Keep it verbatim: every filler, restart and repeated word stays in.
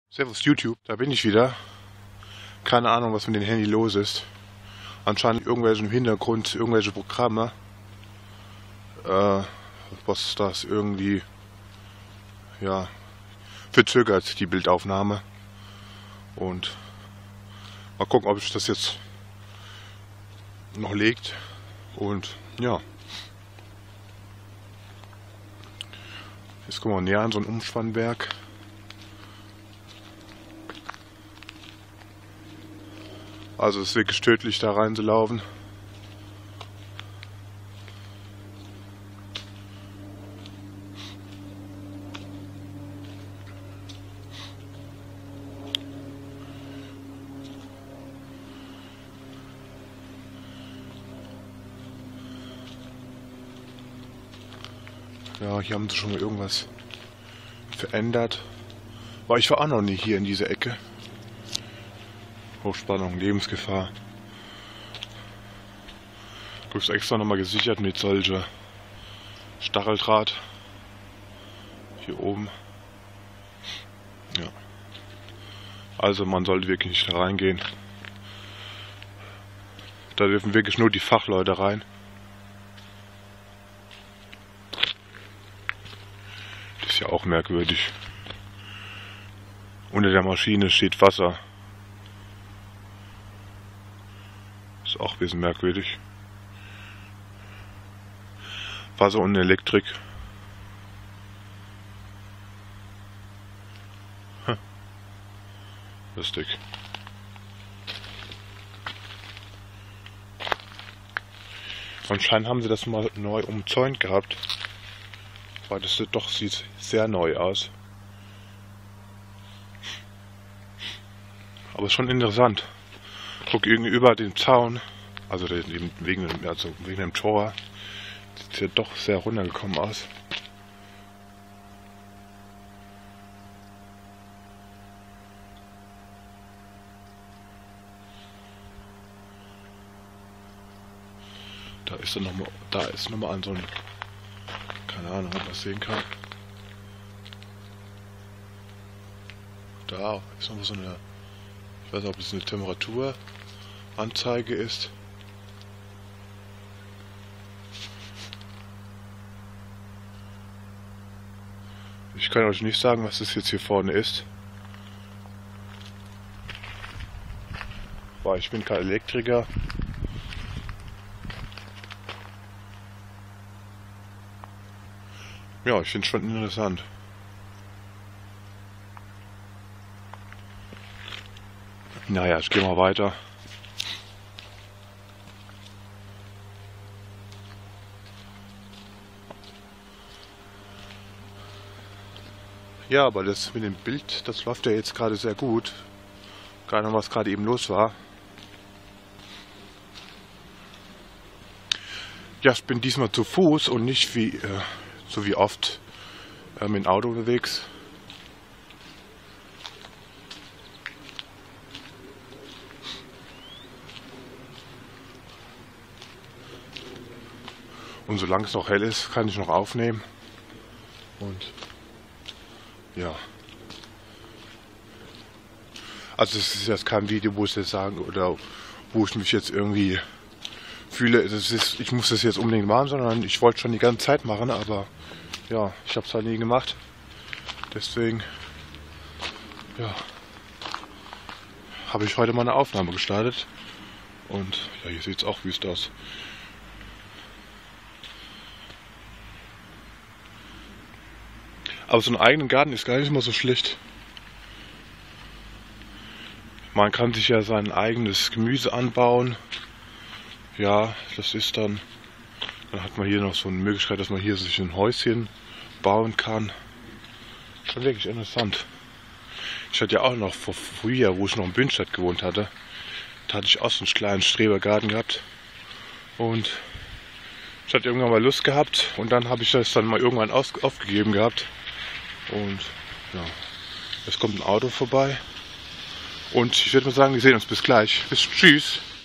Servus YouTube, da bin ich wieder. Keine Ahnung, was mit dem Handy los ist. Anscheinend irgendwelche im Hintergrund, irgendwelche Programme, äh, was das irgendwie, ja, verzögert die Bildaufnahme. Und mal gucken, ob sich das jetzt noch legt. Und ja, jetzt kommen wir näher an so ein Umspannwerk. Also es ist wirklich tödlich, da reinzulaufen. Ja, hier haben sie schon mal irgendwas verändert. Aber ich war auch noch nie hier in dieser Ecke. Hochspannung, Lebensgefahr. Du bist extra nochmal gesichert mit solcher Stacheldraht. Hier oben. Ja. Also man sollte wirklich nicht da reingehen. Da dürfen wirklich nur die Fachleute rein. Das ist ja auch merkwürdig. Unter der Maschine steht Wasser. Ist auch ein bisschen merkwürdig. Wasser und Elektrik. Hm. Lustig. Anscheinend haben sie das mal neu umzäunt gehabt. Weil das doch sieht sehr neu aus. Aber schon interessant. Guck gegenüber dem Zaun, also wegen, also wegen dem Tor, sieht ja doch sehr runtergekommen aus. Da ist er noch mal, da ist nochmal an so ein, keine Ahnung, ob man das sehen kann. Da ist nochmal so eine, ich weiß nicht, ob es eine Temperaturanzeige ist. Ich kann euch nicht sagen, was das jetzt hier vorne ist. Weil ich bin kein Elektriker. Ja, ich finde es schon interessant. Naja, ich gehe mal weiter. Ja, aber das mit dem Bild, das läuft ja jetzt gerade sehr gut. Keine Ahnung, was gerade eben los war. Ja, ich bin diesmal zu Fuß und nicht wie äh, so wie oft äh, mit dem Auto unterwegs. Und solange es noch hell ist, kann ich noch aufnehmen. Und ja. Also es ist jetzt kein Video, wo ich jetzt sagen oder wo ich mich jetzt irgendwie fühle, das ist, ich muss das jetzt unbedingt machen, sondern ich wollte schon die ganze Zeit machen, aber ja, ich habe es halt nie gemacht. Deswegen ja, habe ich heute mal eine Aufnahme gestartet. Und ja, hier sieht es auch wüst aus. Aber so einen eigenen Garten ist gar nicht immer so schlecht. Man kann sich ja sein eigenes Gemüse anbauen. Ja, das ist dann, dann hat man hier noch so eine Möglichkeit, dass man hier sich ein Häuschen bauen kann. Schon wirklich interessant. Ich hatte ja auch noch vor früher, wo ich noch in Bünstadt gewohnt hatte, da hatte ich auch so einen kleinen Strebergarten gehabt. Und ich hatte irgendwann mal Lust gehabt und dann habe ich das dann mal irgendwann aus, aufgegeben gehabt. Und ja, jetzt kommt ein Auto vorbei. Und ich würde mal sagen, wir sehen uns bis gleich. Bis tschüss.